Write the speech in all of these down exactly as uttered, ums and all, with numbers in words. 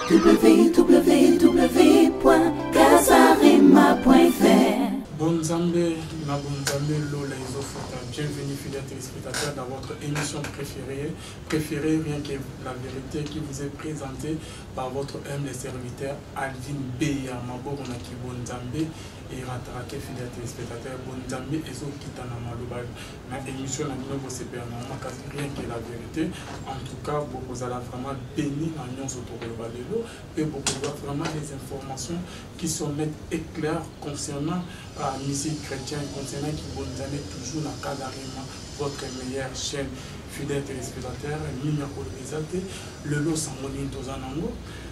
w w w point casarema point f r. Bonzambe, na Bonzambe, Lola Isofota. Bienvenue, fidèles téléspectateurs, dans votre émission préférée, préférée, rien que la vérité, qui vous est présentée par votre humble serviteur Alvin Beya. Mabonaki Bonzambe et Ratarake, fidèles téléspectateurs, Bonzambe et Zokitana Malobal. Ma émission n'a pas de rien que la vérité. En tout cas, vous allez vraiment bénir la nuance autour de Valélo et vous avez vraiment des informations qui sont nettes et claires concernant la musique chrétienne, concernant qui vous avez toujours la Casarema, votre meilleure chaîne. Fidèles téléspectateurs, Mimia Kolizate, le lot Samoni Tozanango,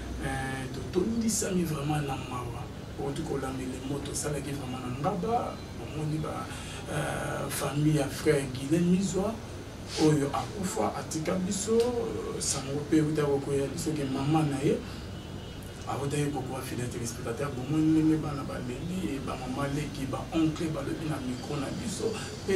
Totondi Sami vraiment Namawa. Pour tout cas, les motos, ça qui vraiment Nangaba, on y va, famille à frère Guilhem Mizoa, Oyo Akufa, Atika Biso, Sangope, Udawokoya, ce que maman naïe. Avant d'aller beaucoup à fidèles téléspectateurs, bon moi n'aimais pas la balélie, bah maman qui bah oncle bah le bien micro na biso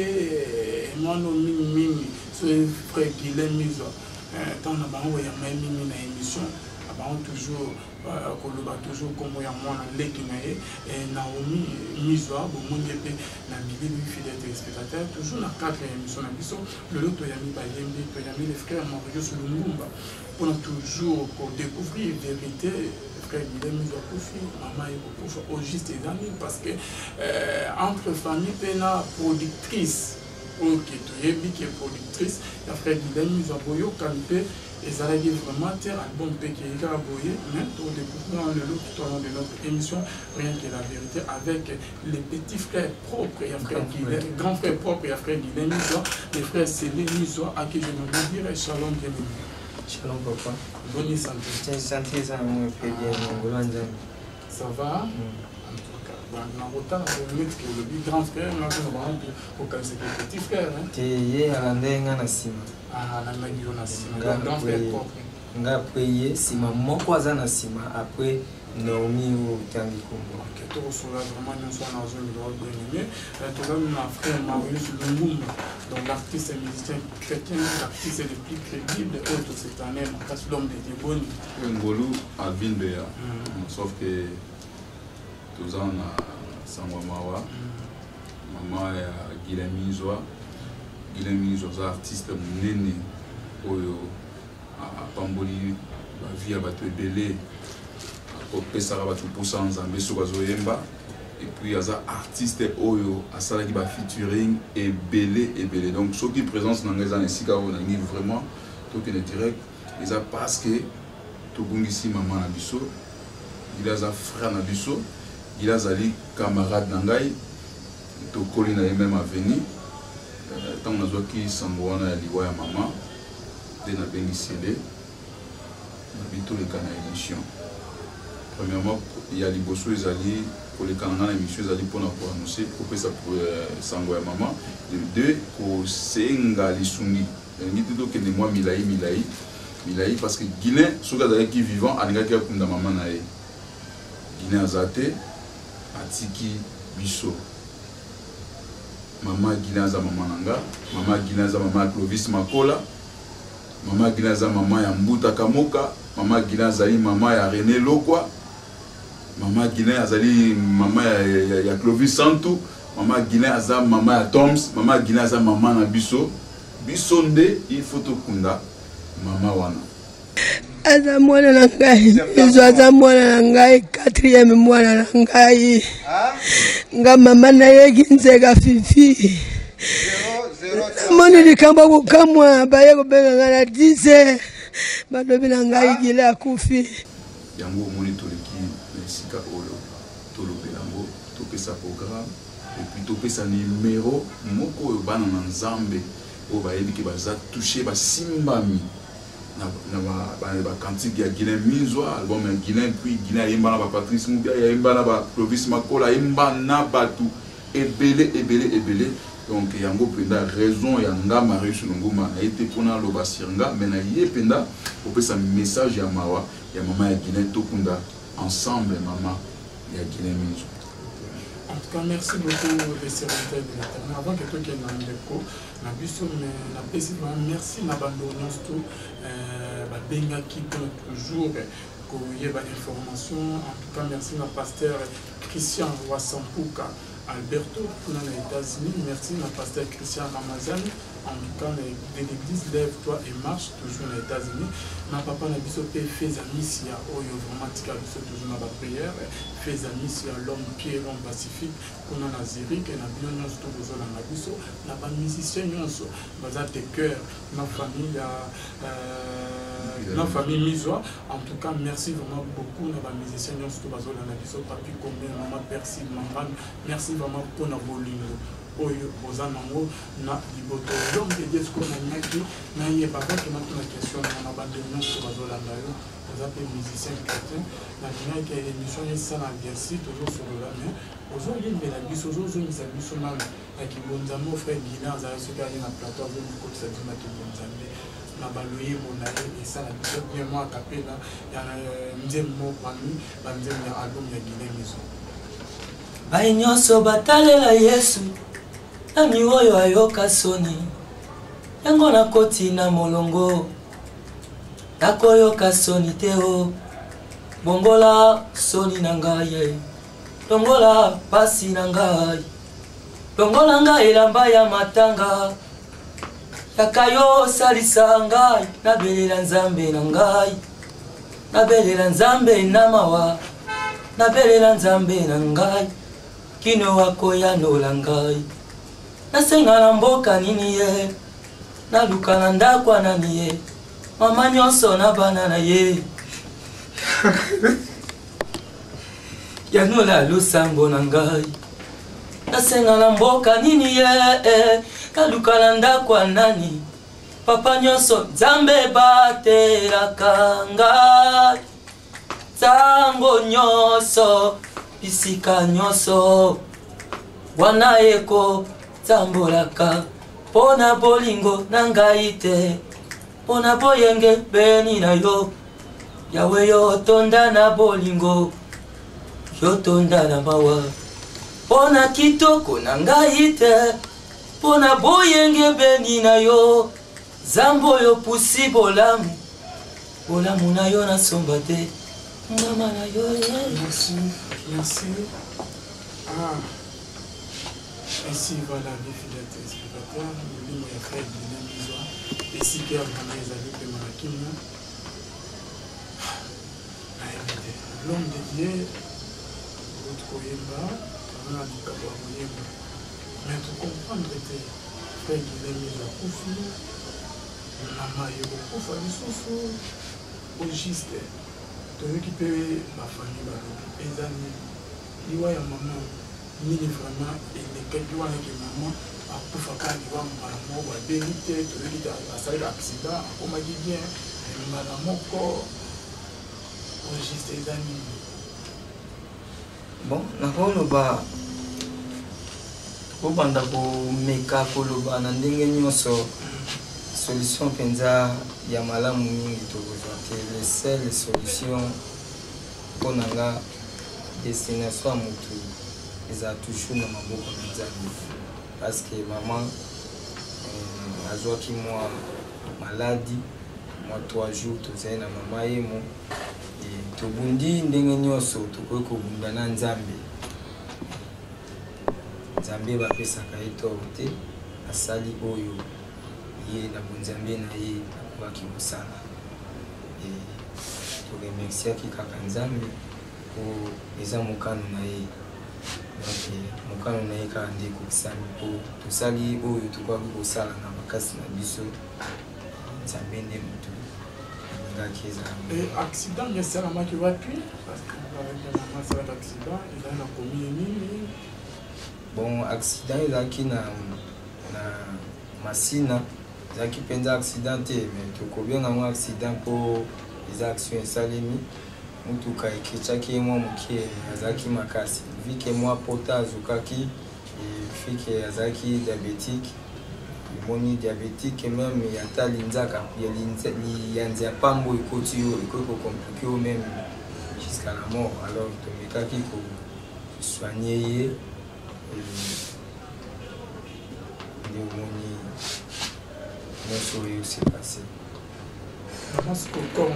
et moi non mimi mimi ce frère Guilhem Mizoa tant na bango ya mai mimi na émission avant toujours koloba toujours comme ya moi na leki na et Naomi Mizoa bon moi n'aimais na bibi fidèles téléspectateurs toujours na quatre émissions na biso le lot to yami ba yembi to yami les frères Mario Sulungumba pour toujours pour découvrir vérité. Frère Guilhem Mizoa Koufi, maman est Koufi, au juste des amis, parce que euh, entre famille, pena productrice, ok, tu es qui est productrice, il y a frère Guilhem Mizoa Boyo, Kanpe, et ça a vraiment terre, album P qui est aboyé, mais pour découvrir le lot tout au long de notre émission, rien que la vérité, avec les petits frères propres, il y a frère Guilhem, grand frère propre, il y a frère Guilhem Mizoa, les frères Célé Mizoa, à qui je me dire, Shalom, bienvenue. Shalom papa. Bonne santé. Tiens, santé ça me fait bien. Ça va? En tout cas, on a autant de mettre que le grand frère, on a pour que c'est le petit frère. Tu es à l'endroit na sima. Ah, la magie na sima. Grand frère propre. Nga prier sima moko aza na sima après Naomi ou Tangi Kombo. Ok, tu reçois vraiment une soirée dans une droite bien aimée. Tu as même un frère Mario Sulungumba, donc l'artiste et musicien chrétien, l'artiste le plus crédible de cette année, parce que l'homme de Diboni. Ngolu Alvin Beya, sauf que tous en Sangwamawa, maman est Guilhem Mizoa, Guilhem Mizoa est artiste néné, Oyo, à Pamboli, la vie à battre belé. Pour Pesara Batupusa Nzambe Sobazoyemba et puis il y a un artiste Oyo à ça qui va featuring et belé et belé donc ceux qui présentent dans les années Sika on a vraiment tout est direct ils a parce que tout ici maman Nabiso il a un frère Nabiso il a un camarade Nangai tout Colina est même à venir tant on a joué qui s'envoie à l'Iwa ya maman de na bengi cédé Nabito les canaux émission. Premièrement, il y a les bossos, les alliés, pour les canaux, les messieurs, les alliés pour annoncer, pour que ça puisse s'envoyer à maman. Deux, pour Senga, les Sungi. Il y a des gens qui sont Milaï, Milaï, Milaï, parce que Guinée, ceux qui sont vivants, il y a des gens qui sont maman. Guinée Azate, Atiki, Bisso. Maman Guinée Azama Maman, maman Guinée Azama Maman Clovis Makola, maman Guinée Azama Maman Yambuta Kamoka, maman Guinée Azali Maman ya René Lokwa. Maman Guinée Azali, maman ya, ya Clovis Santou, maman Guinée Azam, maman ya Toms, maman Guinée Azam, maman na Bisso. Bissonde, il faut tout kunda, maman wana. Aza mwana na ngai, Mizo aza mwana na ngai, quatrième mwana na ngai. Nga mama na yeki nzega fifi. Moni likamba kukamwa, baye kubenga ngana dix. Badobi na ngai gile akufi. Yango moni toleki Sika Oyo, tolope yango, tope sa programme, et puis tope sa numéro, moko oyo bana na Nzambe, oyo bayebi ke baza touché ba simbami na ba ba cantique ya Guilhem Mizoa, album ya Guilhem, puis Guilhem yemba na ba Patrice Mubia, yemba na ba Clovis Makola, yemba na batu ebele ebele ebele. Donc yango penda raison ya nga Mario Sulungumba na été pona lo basiranga mais na ye penda ope sa message ya mawa ya maman ya Guinée tokunda ensemble maman ya Guilhem Mizoa. En tout cas, merci beaucoup les serviteurs de l'Éternel. Avant que toi qui es dans le déco, la biso mais la paix merci na bandonios tout euh ba benga qui peut toujours il y a des informations. En tout cas, merci à pasteur Christian Wassampuka Alberto pour les États-Unis. Merci à pasteur Christian Ramazan. En tout cas, de l'église Lève-toi et marche, toujours aux États-Unis. Ma papa n'a pas fait des amis si Oyo vraiment toujours dans la prière. Fait des amis si l'homme pied, l'homme pacifique, qu'on a Zurich, et n'a bien nous tous dans la biso, n'a pas musicien nous, dans des cœurs, ma famille, la famille Misoa. En tout cas, merci vraiment beaucoup à la musicien nous tous dans la biso, papi combien, maman Percy, maman, merci vraiment pour nos bolingo. Oyo Ozanango na liboto l'homme de Dieu ce qu'on a dit na yé papa qui m'a posé la question on a abandonné sur Bazola Ndayo vous appelez musicien chrétien na dina qui est émission et ça na bien si toujours sur le mais aujourd'hui mais la biso aujourd'hui ça biso mal avec bonzamo frère Guina za ce gars na plateau avec beaucoup de ça dit na qui bonzambe na baloyer mon et ça la biso bien moi tapé là il y a nzem mo parmi ba nzem ya album ya Guinée maison ba nyonso batalela Yesu nani oyo ayoka soni yango nakoti na molongo nakoyoka soni te o bongola soni na ngai longola pasi na ngai longola ngai elamba ya matanga yakayo salisa ngai nabelela nzambe na ngai nabelela nzambe na mawa nabelela nzambe na ngai kino wakoyanola ngai nasenga na mboka nini ye naluka na ndako nani ye mama nyonso na bana na ye yanola lusambo na ngai nasenga na mboka nini ye naluka na ndako nani papa nyonso nzambe batelaka ngai ntango nyonso bisika nyonso wana eko tambolaka pona bolingo na ngai te pona boyenge beni na yo yawe yo tonda na bolingo yo tonda na mawa pona kitoko na ngai te pona boyenge beni na yo zambo yo pusi bolamu bolamu na yo na somba te mama na yo merci merci ah ainsi voilà les fidèles téléspectateurs, le livre est fait de l'Émission et si Pierre Mané les amis de Marakina l'homme de Dieu votre Koyemba on a dit qu'à Koyemba mais tu comprends que tu frère de l'Émission à Koufi maman et au Koufa du Soufou au juste tu récupérer ma famille les amis il y a maman nini vraiment elekaki wana ke mama akufaka liwa mbala moko abengi te toyoki te asali accident akomaki bien mbala moko registre eza nini bon nakoloba kobanda komeka koloba na ndenge nyonso solution mpenza ya malamu mingi tokozwa te le seule solution mpo na nga destination ya motu eza toujours na maboko na nzambe parce que maman euh, azwaki mwa maladi mwa trois jours tozali na mama ye mo tobundi ndenge nyonso tokoki kobunda na nzambe nzambe bapesaka ye toro te asali oyo ye na bonzambe na ye akobaki kosala toremerciaki kaka nzambe po eza mokano na ye mokano na ye kaka nde ekokisami po tosali oyo tokoki kosala na makasi na biso nzambe nde motu alingaki ezala accident esalamaki wapi parce accident ezali na commune nini bon accident ezalaki na na Masina ezalaki mpenza accident te mais tokobenga yango accident mpo eza action esalemi mutuka ekecaki ye mwa mokie azalaki makasi vike mwa pota azokaki fike azalaki diabétique emoni diabétique meme ata linzaka yanzi ya pambo ekoti yo ekoki kokomplike yo meme jusqu'à la mort alors tomekaki kosoigne ye nde omoni nyonso oyo se passé corps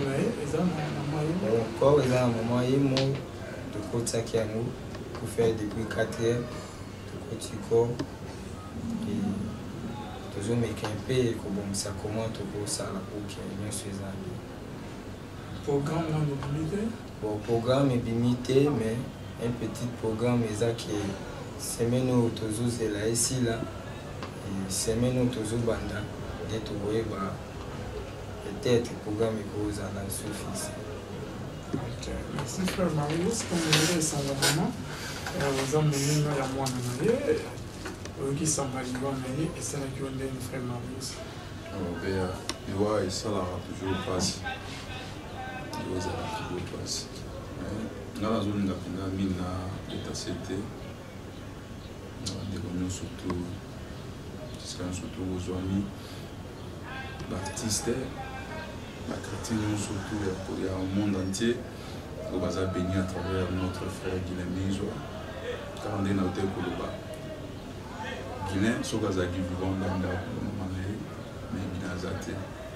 est un moment émo de côté qui a nous pour faire depuis quatre heures de côté corps et toujours mais qu'un peu comme ça comment tout ça la pour qui est bien sûr ça programme non limité bon programme est limité mais un petit programme est ça qui semaine où toujours c'est là ici là et semaine où toujours banda et tout voyez bah peut-être le programme est pour ça là suffisant. Ok, merci frère Marius. Comme vous le savez, vous avez mené à moi qui s'en va et c'est là que vous avez frère Marius. Il voit et ça là toujours passe. Il voit ça toujours passe. Dans la zone de la mine, l'état c'était. Des réunions surtout, surtout aux amis, l'artiste. La critique surtout il y a un monde entier où on va béni à travers notre frère Guilhem Minzoa car on est dans le Koloba Guilhem so gazaki vivant dans le moment mais Guilhem azate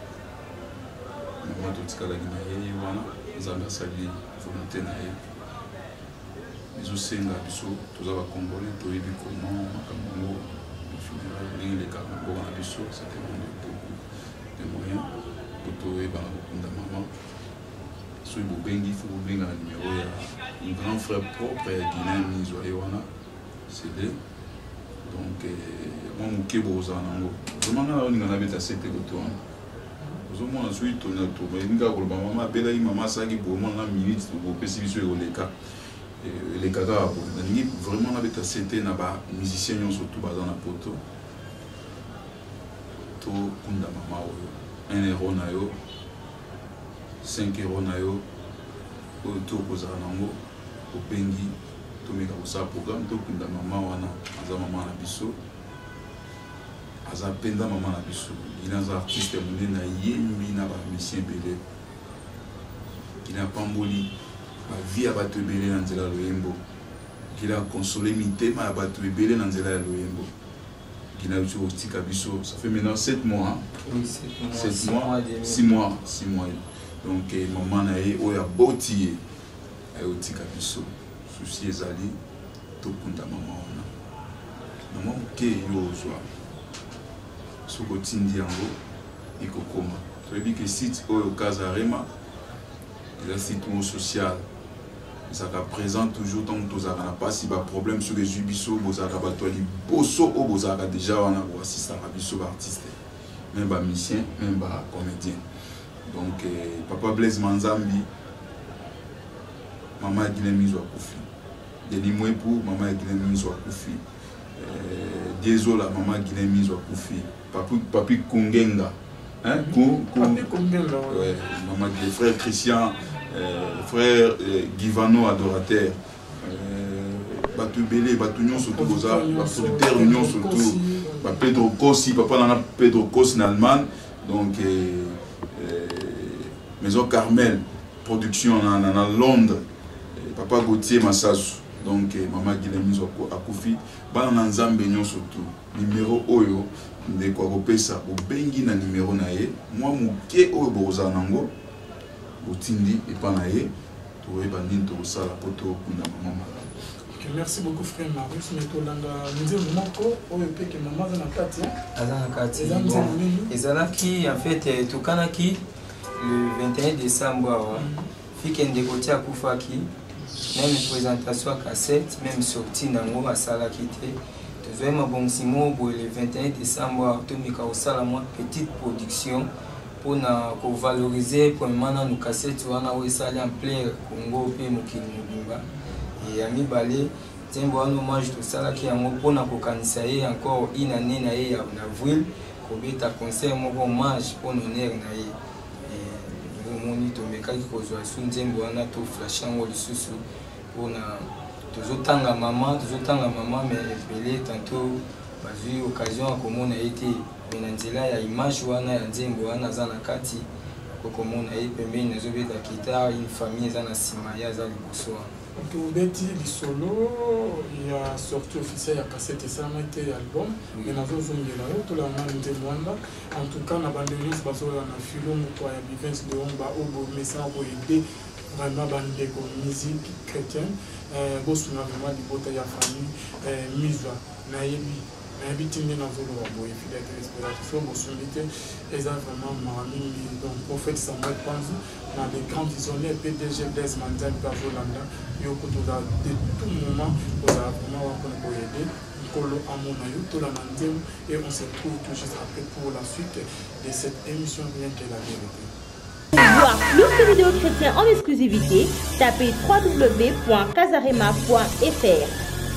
maman tout tika la Guinée wana nzambe asali volonté na ye ezosenga biso toza bacongolais toyebi comment makambo ngo funérailles ndenge elekaka mboka na biso ça demande beaucoup de moyens pour et dans maman. Si vous avez un numéro, un grand frère propre, Guilhem Minzoa, c'est lui. Donc, moi, je suis beau. Je suis beau. Je suis beau. Je suis beau. Je suis beau. Je suis beau. Je suis beau. Je suis beau. Je suis beau. Les gars, vraiment, on a été musiciens surtout dans la poto. Tout kunda mama un euro na yo, cinq euros na yo, autour de Zanango, au Bengi, tout le monde programme, tout le monde maman wana, aza maman na biso, aza penda maman na biso, il y a un artiste qui na yembi na ba musicien belé, il a pamboli, la vie a battu belé dans zela loyembo, il a consolé mitema a battu belé dans zela loyembo. Ça fait maintenant sept mois. Oui, sept mois. six mois. six mois. Donc, maman a eu un beau tiers. Elle a eu un souci. Ezali, tout le monde a maman. Maman, qui est yo joie. Ce que tu dis en haut, il faut comment. Tu as dit que si tu es au Casarema, il y a un site social. Ça présente toujours tant que tu n'as pas si problème sur les jubisso, vous avez bosso ou vous avez déjà un assistant artiste, même un musicien, même un comédien. Donc, eh, papa Blaise Manzambi, maman Guilhem Minzoa Koufi, Denis Mouepou, maman Guilhem Minzoa Koufi, Dézola, maman Guilhem Minzoa Koufi, papi, papi Kungenga, hein, Papi Kungenga, ouais, maman des frères Christian. Euh, frère euh, Givano adorateur, Batu Belé, Batu Nyon surtout, producteur Nyon surtout, Pedro Kossi, papa nana Pedro Kossi en Allemagne, donc euh, euh, Maison Carmel, production en Londres, papa Gauthier Massasu, donc euh, maman Guilhem Minzoa Koufi, Bana Nzambe Nyon surtout, numéro Oyo, de quoi repesa, au bengi na numéro nae, moi mouké Oyo Boza Nango. Merci beaucoup frère Marius. Nous disons que maman ezalaki en fait tokanaki le vingt et un décembre fikende côté akufaki même présentation à cassette même sortie nango asalaki te tozwema bonsimo le vingt et un décembre tomika osala moi petite production pour valoriser pour maintenant nous cassettes wana o esali en plein Congo pe mokili mobimba et ami balé tiens bon hommage tout ça là qui yango pour na kokanisa ye encore une année na ye en avril ko beta concert moko hommage pour honneur na ye et moni to mekaki ko zo sunzembo wana to flashango lisusu pour na tozotanga maman tozotanga maman mais belé tantôt bazui occasion à komona été na nzela ya image wana ya nzembo wana za na kati ko komona ye pembeni nazobeta kita une famille za na sima ya za liboso. Donc, Betty Bissolo, il y a sorti officiel, il y a cassette et ça a été album. Mais dans un zone de la haute, tout le monde est là. En tout cas, on a abandonné ce bateau, on a filé, on a vivre de Honba, au message pour aider vraiment bandé comme musique chrétienne. Bon, on a vraiment du beau taille à famille, mise à Naïbi. Naïbi, dans un zone où il y a des respirations, bon, on était vraiment marami, donc prophète Samuel Panzou, dans les grands visionnaires, P D G, Blaise Mandian, Pavlolanda. De tout moment, on a vraiment aider, et on se retrouve tout juste après pour la suite de cette émission Rien que la vérité. Pour voir plus de vidéos chrétiennes en exclusivité, tapez w w w point casarema point f r.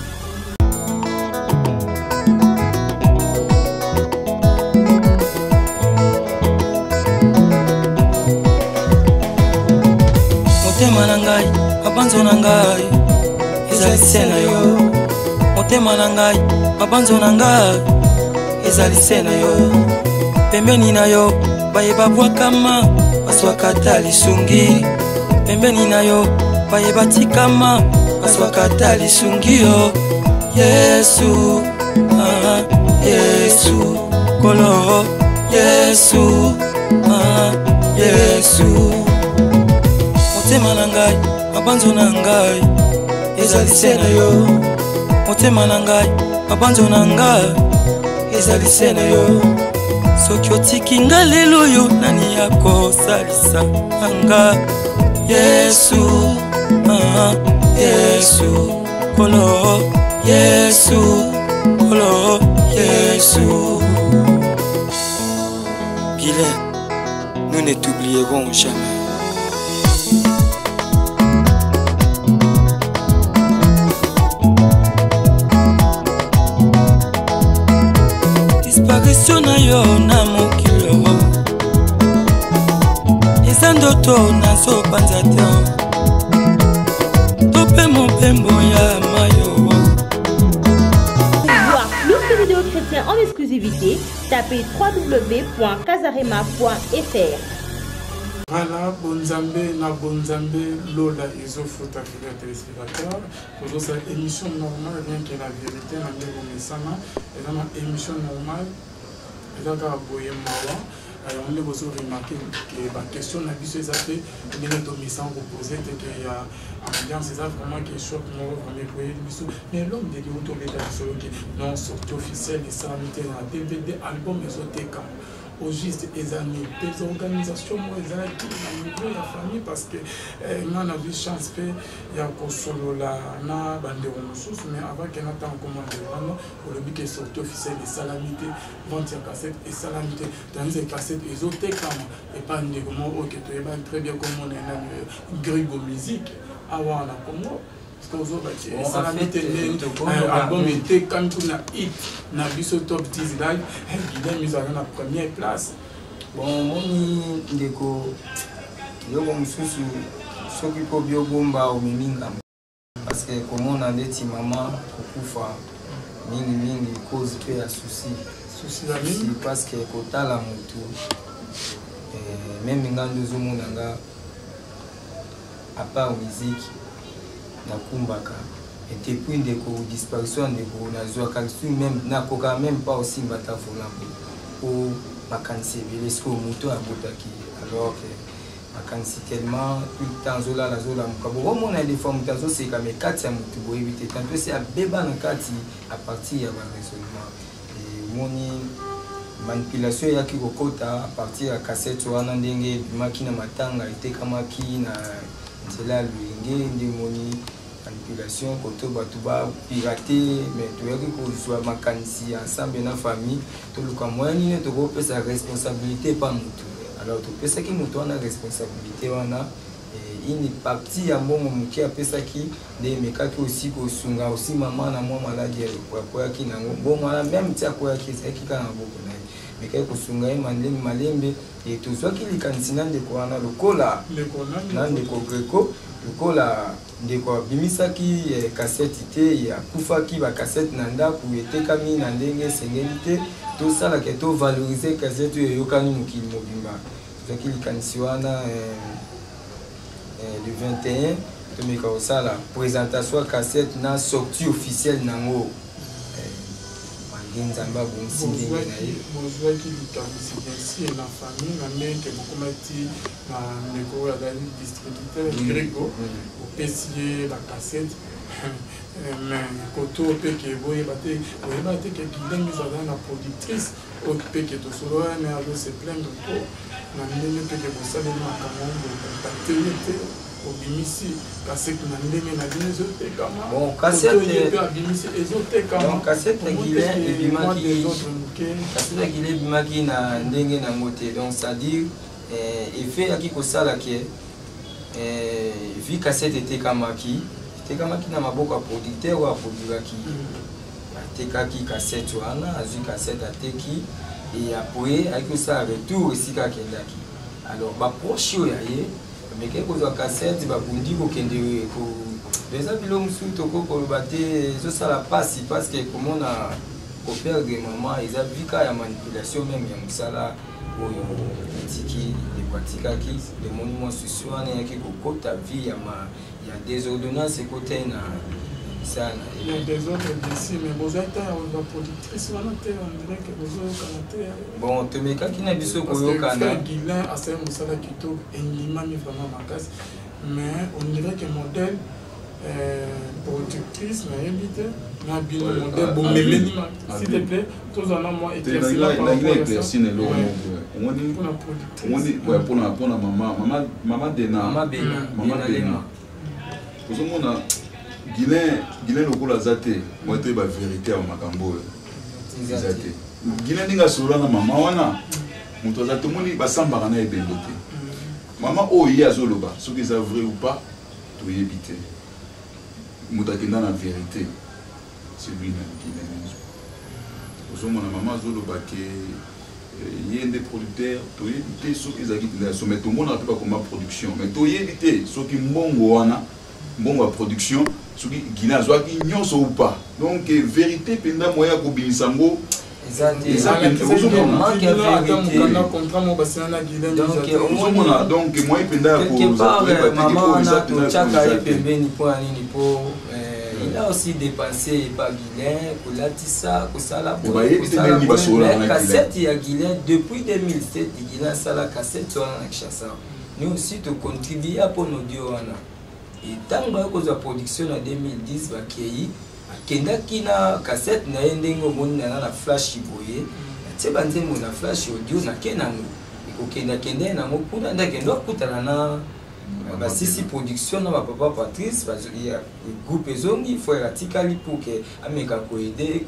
Motema na ngai, mabanzo na ngai, ezali se na yo. Motema na ngai, mabanzo na ngai, ezali se na yo. Pembeni na yo, bayeba bwakama, baswakata lisungi. Pembeni na yo, bayeba tikama, baswakata lisungi yo. Yesu, ah, Yesu, kolo, Yesu, ah, Yesu. Motema na ngai, mabanzo na ngai, ezali se na yo. Motema na ngai, mabanzo na ngai, ezali se na yo. Soki otiki nga lelo yo, nani akosalisa nga? Yesu, ah, Yesu, kolo, Yesu, kolo, Yesu. Guilain, nous ne t'oublierons jamais. Disparition na yo na mokilo, eza ndoto nazopanza te, tope mopembo ya mayo. Pour voir plus de vidéos chrétiennes en exclusivité, tapez w w w point casarema point f r. Voilà, Bonzambe, na Bonzambe, Lola, Isofuta, fidèle téléspectateur. Pour cette émission normale, rien que la vérité, na Ndeko Mesana, et dans une émission normale, et dans la Boye Mawa, on a besoin de remarquer que la question n'a pas été faite, il y a des missions reposées, qu'il y a un c'est ça vraiment qui choque, mais l'homme de Dieu, on tombe dans le non, sortie officielle, les salamités, la D V D, album, les autres au juste des années, des organisations, moi, ils ont dit dans la famille parce que nous avons eu chance de faire un solo là, na bande ressources, mais avant qu'il y ait un commande, pour le but que sorti officiel des salamités, vente de cassettes et salamités, dans les cassettes, ils ont été comme, et pas une comment, ok, tu es très bien comme on est une grille de musique, avant on a comme album était quand on a hit na biso top dix live Guilain mise en première place. Bon moni ndeko yoko mususu soki ko biobomba o miminga parce que comme on a ndeti mama kukufa mingi mingi cause pe ya souci souci la mingi parce que kotala mutu eh même ngando zo monanga à part musique na kumbaka et depuis ndeko disparition ndeko na zo kalsu même na koka même pas aussi mbata volamba au makansi bele sko muto abotaki alors que makansi tellement tout le temps zola la zola mukabo au mona les femmes tazo c'est comme quatre ya mutu bo éviter tant que c'est à beba na kati à partir ya ba raisonnement et moni manipulation ya ki kokota à partir ya cassette wana ndenge makina matanga etekamaki na nzela luinge ndemoni manipulation koto batuba pirater mais tu as que soit makanisi ensemble na famille to luka moyeni ne to ko pesa responsabilité pas mutu alors to pesa ki mutu na responsabilité wana et une partie ya mbongo muki a pesa ki de mekaki aussi ko sunga aussi maman na moi maladie kwa kwa ki nango bon mala même tia kwa ki c'est ki kana boko na mekaki ko sunga mandemi malembe et to soit ki likanisi nande ko na lokola nande ko greko lokola ndeko bimisaki cassette te ya kufaki ba cassette na ndako etekami na ndenge esengeli te tosala ke to valoriser cassette eyokani mokili mobimba soki likanisi wana le vingt et un tomeka kosala présentation cassette na sortie officielle nango nzambe abongisi ndenge na ye bozwaki likamisi ainsi na famille na ndenge mokomati na ndeko oyo azali distributeur grego opesi ye la cassette mais koto mpe ke boyeba te oyeba te ke Guilin azali na productrice oyo mpe ke tosolo wana azo se plaindre mpo na ndenge mpe ke bosaleli makambo bokontakte ye te obimisi cassette na ndenge na bino ezotekama bon cassette mpe abimisi ezotekama donc cassette Guilin ebimaki cassette Guilin ebimaki na ndenge nango te donc c'est-à-dire effet yaki kosala ke vi cassette etekamaki etekamaki na maboko ya producteur oyo aproduraki atekaki cassette wana azwi cassette ateki et après ayaki kosala retour esika akendaki alors baproche oyo ya ye meke kozwa cassette babundi kokende eza bilo mosusu tokokoloba te ezosala pasi parce que komona koperdre mama eza vika ya manipulation meme ya mosala oyo etiki ekwatikaki demoni mwa susi wana eyaki kokota vie ya désordonnance ekota na sana bon tomekaki na biso koyokana Guilin asali mosala kitoko endimami vraiment makasi mais on dirait que modèle productrice nayebi te na bino modèle bomeleni s'il te plaît tozana mwa éclairci na eloko mpona mpona mama mama dena mama dena ozomona Guilin lokola aza te moi toyeba vérité ya makambo oyo eza te Guilin ndenge asolola na mama wana moto aza tomoni basambaka na ebembo te mama oyo ye azoloba soki eza vrai ou pas toyebi te moto akenda na vérité celui na Guilin ozomona mama azoloba ke ye nde producteur toyebi te soki ezalaki tendation mais tomonaka mpe bakoma production mais toyebi te soki mbongo wana mbongo ya production soki Guilin azwaki nyonso ou pas donc vérité mpenza moya ya kobimisa yango donc moya mpenza mama wana totyaka ye pembeni mpo ya nini mpo il a aussi dépensé par Guilin kolatisa kosala cassette ya Guilin depuis deux mille sept Guilin asala cassette wana na Kinshasa nous aussi tocontribue mpo na audio wana etango bakozwa production na deux mille dix bakei akendaki na cassette na ye ndenge omoni na na flash boye atie banzembo na flash audio nake nango ekokendakende nango kuna ndakende okutana na basisi production na bapapa Patrice ya groupe ezongi frère atikali pour ke ameka koede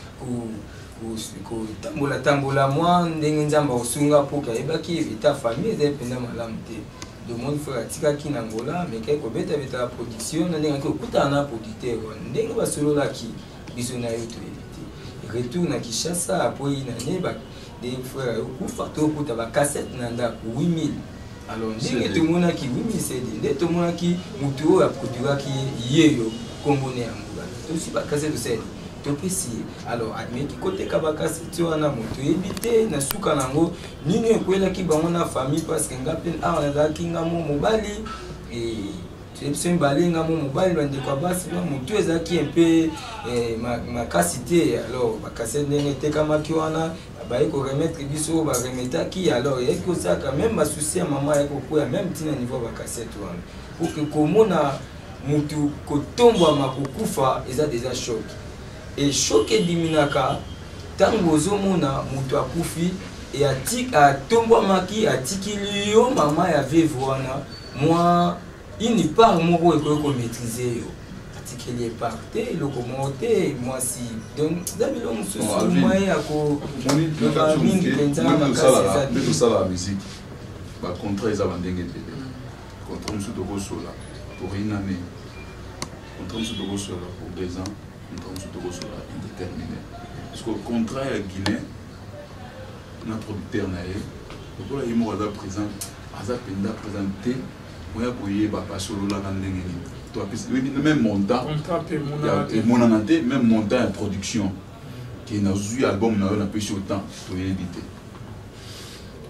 kotambola tambola mwa ndenge nzambe osunga pour ke ayebaki evita famille eza mpenza malamu te le monde frère atikaki na ngola meke kobeta-beta la production na ndenge okutana na producteur ndenge basololaki biso na yo toyebi te retour na Kinshasa apoi na neba de frère okufa tokuta bacassette na ndako huit mille alors ndenge tomonaki huit mille C D nde tomonaki motu oyo aproduraki yeyo kombone ya ngola tosi bacassette osali topesi alors admeki koteka bakasiti wana moto yebi te na suka nango nini ekwelaki bango na famille parce que nga mpe awa nazalaki nga mo mobali toyebiso mibale nga mo mobali bandeko ya basi motu ezalaki mpe makasi te alors bakasete ndenge etekamaki wana baye koremetre biso baremetaki alors eyaki kosalaka même basusi ya mama yaki kokwea même ntina niveau ya bakasete wana pour que komona motu kotombwama kokufa eza déjà choc et choc ediminaka tango ozomona moto akufi et atik atombwamaki atikili yo mama ya veve wana moi une part moko ekoki komaîtriser yo atikeli part te eloko moko te mwasi donc eza bilo mosusu moye ya koloba mingi mpenza makasi tosala musique bacontrat eza bandenge ebele contrat mosusu tokosola pour une année contrat mosusu tokosola pour deux ans contrat mosusu tokosola indéterminé parce que contrat ya Guilin na producteur na ye lokola ye moko aza présent aza mpenza présent te moya koyeba basololaka ndenge nini même montant emonana te même montant ya production ke nazwi album na yo napesi autant toyebi te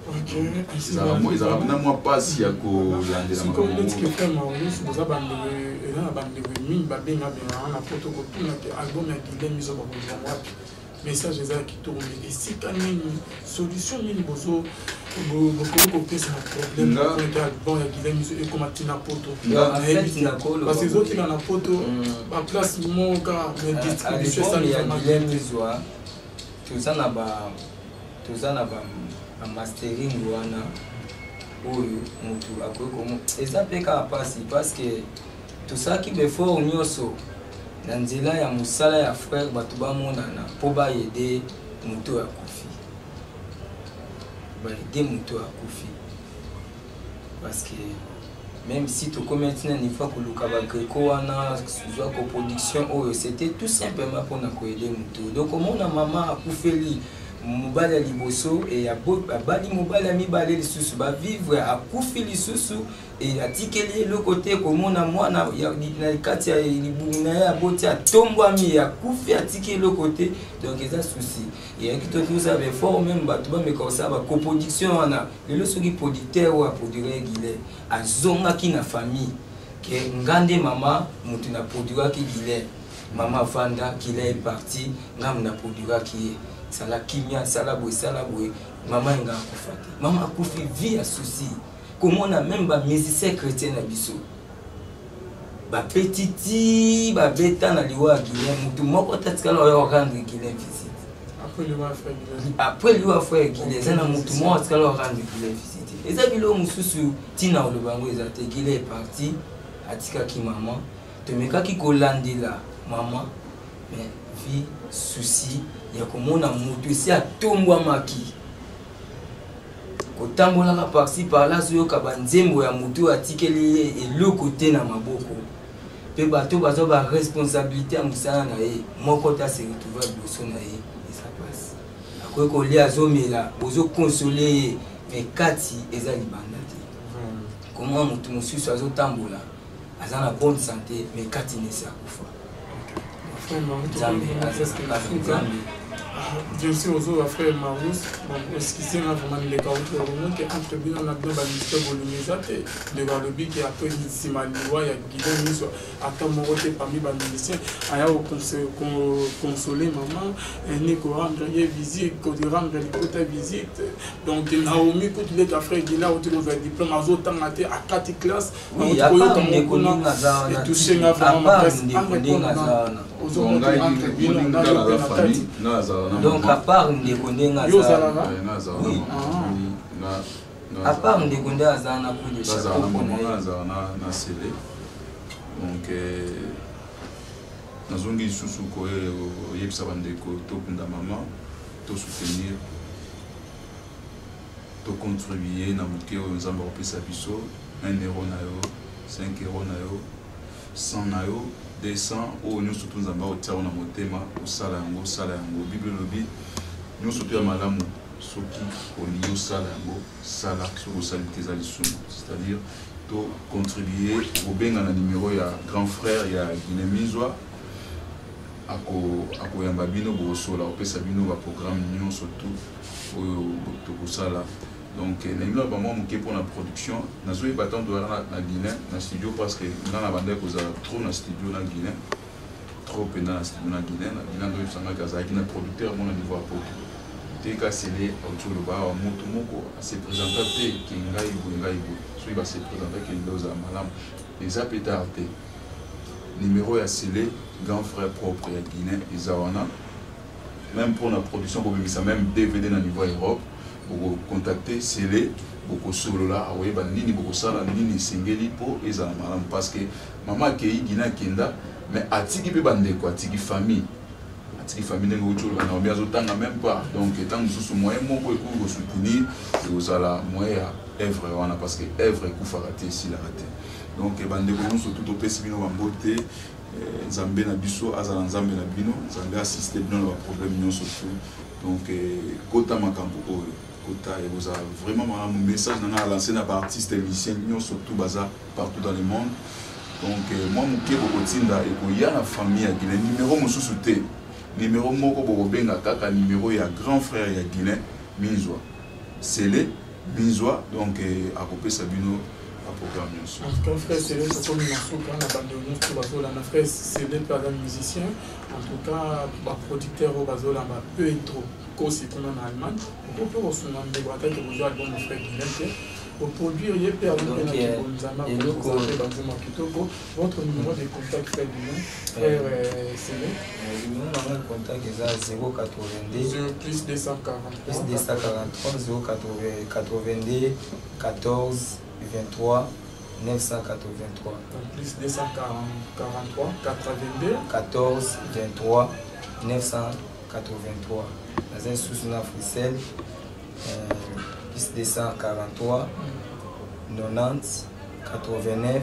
ezalaka mpena mwa mpasi ya kolandela sikolinetike frère Maurice boza bandeko eza na bandeko mingi babenga bengaka na poto kotuna ke album ya Guilhem miso bakozwa wapi message eza ya kitoko me esika nini solution nini bozo bokoki kopesa na problème ete album ya Guilhem miso ekoma ntina poto parce que ezotika na poto baplace moka me distribution esalifamazwa toza na ba toza na ba mastering wana oyo mutu akoki komo eza mpe kaka mpasi parce que tosalaki befort nyonso na nzela ya mosala ya frère bato bamonana mpo bayede moto ya kufi bayede moto ya kufi parce que même si tokomi ntina niveau ya koluka bagreco wana zwa coproduction oyo c'était tout simplement mpona koyede moto donc omona mama akufeli mobali ya liboso abali mobali ya mibale lisusu bavivre akufi lisusu atikeli eloko te komona mwana na kati ya libungu na ye aboti atombwami akufi atiki eloko te donc eza susi eyaki tokosala befort meme bato bameka kosala bacoproduction wana lelo soki producteur oyo aproduire Guilhem azongaki na famille ke nga nde mama moto na produiraki Guilhem mama avanda Guilhem est parti ngamu na produiraki ye sala kimia sala boy sala boy mama nga akufa te mama akufi vie ya souci komona même ba musicien chrétien na biso ba petiti ba beta na liwa Guilhem mutu moko tatikala oyo rendre Guilhem visite après lui va faire Guilhem après lui va faire Guilhem zana mutu moko tatikala rendre Guilhem visite eza bilo mususu tina olobango eza te Guilhem est parti atika ki mama tomekaki kolandela mama mais vie souci ya komona mutu esi atombwamaki kotambolaka parci parla soyoka banzembo ya mutu atikeli ye eloko te na maboko mpe bato bazwa baresponsabilité ya mosala na ye moko te ase retrouva liboso na ye eza pasi akoki kolia azomela ozokonsole ye me kati eza libanda te komona mutu mosusu azotambola aza na bonne santé me kati nesi akufa bien sûr aux frère Marius esquissé vraiment les cas autour de que entre bien on a bien balisé volumiser de balobi qui après simaliwa ya Guilhem miso ata moko te parmi ba musiciens aya au consoler maman ni ko rendre ye visite ko rendre les visite donc Naomi ko les frère Guilhem autour de diplôme azo tangate à quatre classes oui a pas de koninga za et toucher na vraiment donc à part ndeko ndenga za oui à part ndeko ndenga za na coup de chapeau za na na sele donc nazongi susu ko yebisa bandeko to kunda mama to soutenir to contribuer na moke oyo nzambe opesa biso un euro na yo cinq euros na yo cent na yo deux cents oyo nyonso to nzambe otiao na motema osala yango osala yango bible lobi nyonso to ya malamu soki olingi osala yango sala soki osali te eza lisumu c'est-à-dire to contribuer kobenga na numéro ya grand frère ya Guilhem Minzwa akoyamba bino bokosola opesa bino baprogramme nyonso to oyo tokosala donc naimela bango moke mpona production nazoyeba ntango toyaka na Guilhem na studio parce que nga na bandaki kozala trop na studio na Guilhem trop mpenza na studio na Guilhem na Guilhem ndoyebisangaki azalaki na producteur mo na niveau ya poto te kasele auti oloba awa moto moko ase présenta te ke ngai boye ngai boye soki base présenta ke nde ozala malamu eza pe tard te numéro ya sele grand frère propre ya Guilhem eza wana même mpona production kobimisa même D V D na niveau ya Europe boko contacter sele boko solola awoyeba nini boko sala nini esengeli mpo ezala malamu parce que mama akei Guilhem akenda mais atiki mpe bandeko atiki famille atiki famille ndenge outi oloba naomi azotanga même pas donc ntango mosusu moyen moko ekoki kosoutenir ekozala moyen ya œuvre wana parce que œuvre ekufaka te esilaka te donc bandeko nyonso tu topesi bino bambote nzambe na biso azala nzambe na bino nzambe asiste bino na baproblème nyonso tu donc kota makambo oyo kota ekozala vraiment malamu message nanga alancé na baartiste musicien nyonso tu baza partout dans le monde donc moi moke bokotinda ekoya na famille ya Guilhem numéro mosusu te numéro moko bokobenga kaka numéro ya grand frère ya Guilhem Minzwa sele Binzois, donc à couper Sabino à programme. En tout cas, frère, c'est le comme une afro quand la bande de nous sur la frère, c'est le pas musicien. En tout cas, le producteur au Bazola m'a peu trop cosy qu'on en Allemagne. On peut aussi nous débattre que vous avez bon frère Guilhem. Pour produire, il y a pas de votre numéro de contact frère Guilhem. Frère, c'est le numéro de contact est zéro quatre-vingt-deux plus deux cent quarante-trois plus deux cent quarante-trois zéro quatre-vingt-deux quatorze vingt-trois neuf cent quatre-vingt-trois. Donc plus deux cent quarante-trois quatre-vingt-deux quatorze vingt-trois neuf cent quatre-vingt-trois. Dans un sous-nom Frissel, euh, plus deux cent quarante-trois quatre-vingt-dix quatre-vingt-neuf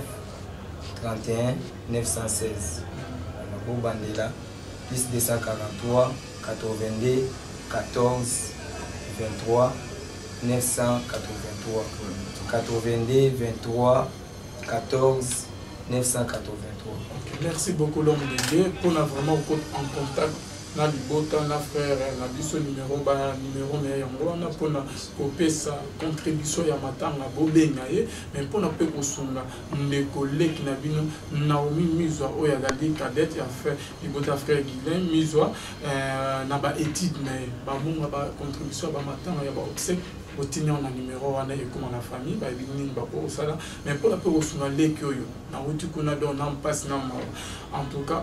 trente et un neuf cent seize. On a Bandela, plus deux cent quarante-trois quatre-vingt-deux quatorze vingt-trois neuf cent quatre-vingt-trois. quatre-vingt-deux vingt-trois quatorze neuf cent quatre-vingt-trois. Okay, merci beaucoup l'homme de Dieu pour nous vraiment en contact. Na libota na frère na biso numéro ba numéro mais yango na pona kopesa contribution ya matanga bobenga ye mais pona pe kosunga ndeko leki na bino Naomi Mizwa oya gali cadette ya fait libota frère Guilhem Mizwa euh na ba étude mais ba monga ba contribution ba matanga ya ba obsèque otini on a numéro wana et comme la famille ba bini ba ko sala mais pour la pe kosunga leki oyo na wuti kuna do na passe na en tout cas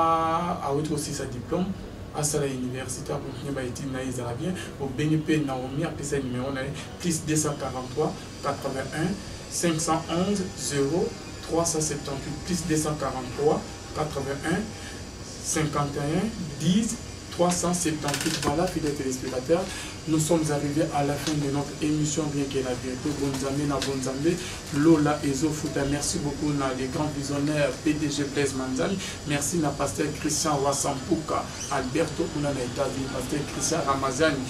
a a wuti aussi sa diplôme à la université, pour qu'il y ait été bien, au B N P Naomi, après ce numéro, plus deux cent quarante-trois quatre-vingt-un cinq cent onze zéro trois cent soixante-dix-huit, plus deux cent quarante-trois quatre-vingt-un cinquante et un dix trois cent soixante-dix-huit. Voilà, fidèles téléspectateurs, nous sommes arrivés à la fin de notre émission, bien qu'elle a bientôt. Bonzamé, na Bonzamé, Lola Ezo Fouta. Merci beaucoup, na les grands visionnaires P D G Blaise Manzami. Merci, na pasteur Christian Wassampuka, Alberto, on a États-Unis, pasteur Christian Ramazani.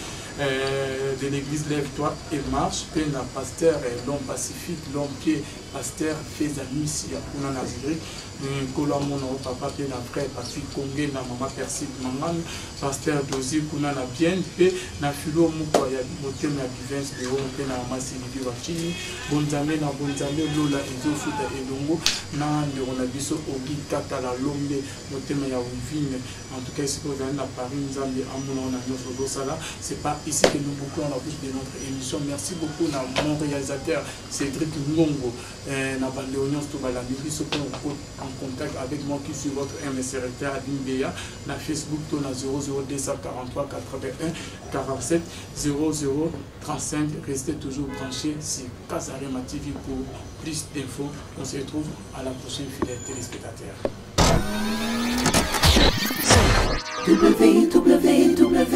Euh, de l'église Lève-toi et marche, puis na pasteur l'homme pacifique, l'homme qui est pasteur Fezami, si on en a vu. Kolamono papa pe na frère Patrick Kongé na maman Perside Maman pasteur Dozi kuna na bien pe na filo muko ya motem na vivence de on pe na maman Sylvie Wachini bonzamé na bonzamé Lola Ezo Fouta elongo na ndeko na biso Ogi Kata la Lombe motem ya Wivine. En tout cas ici vous allez à Paris Nzambe amona na notre dosala. C'est pas ici que nous beaucoup on a plus de notre émission. Merci beaucoup na mon réalisateur Cédric Ngongo na bande oignon to bala biso ko en contact avec moi qui suis votre M S R T à Dimbeya, na Facebook, ton à zéro zéro deux cent quarante-trois quatre-vingt-un quarante-sept zéro zéro trente-cinq. Restez toujours branchés sur Casarema T V pour plus d'infos. On se retrouve à la prochaine, fidèles téléspectateurs. w w w